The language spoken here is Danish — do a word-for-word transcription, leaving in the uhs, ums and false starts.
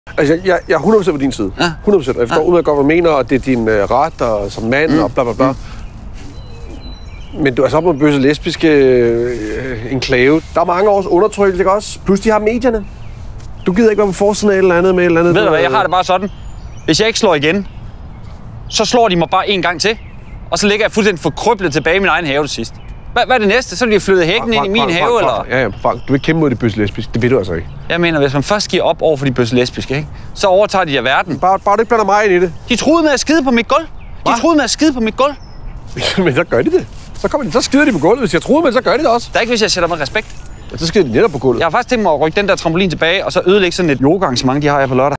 Altså, jeg, jeg er hundrede procent på din side. Ja. hundrede procent. Jeg forstår ja. udmærket godt, hvad du mener, og det er din uh, ret og, som mand mm. og bla bla bla. Mm. Men du er så op med bøsse lesbiske øh, enklave. Der er mange års undertrykkelse, ikke også? Plus de har medierne. Du gider ikke være på forsiden af et eller andet med et eller andet. Ved du hvad, jeg har det bare sådan. Hvis jeg ikke slår igen, så slår de mig bare en gang til. Og så ligger jeg fuldstændig forkryblet tilbage i min egen have til sidst. Hvad, hvad er det næste? Så bliver jeg flyttet hækken ind i min have, eller? Ja, ja, Frank. Du vil ikke kæmpe mod de bøsse lesbiske. Det ved du altså ikke. Jeg mener, hvis man først giver op over for de bøsse lesbiske, ikke? Så overtager de af verden. Bare, bare du ikke blander mig ind i det. De troede med at skide på mit gulv. De Hva? troede med at skide på mit gulv. Men så gør de det. Så, kommer de, så skider de på gulvet. Hvis jeg troede, men så gør de det også. Det er ikke, hvis jeg sætter mig respekt. Ja, så skider de netop på gulvet. Jeg har faktisk tænkt mig at rykke den der trampolin tilbage, og så ødelægge sådan et yoga-arrangement, de har her på lørdag.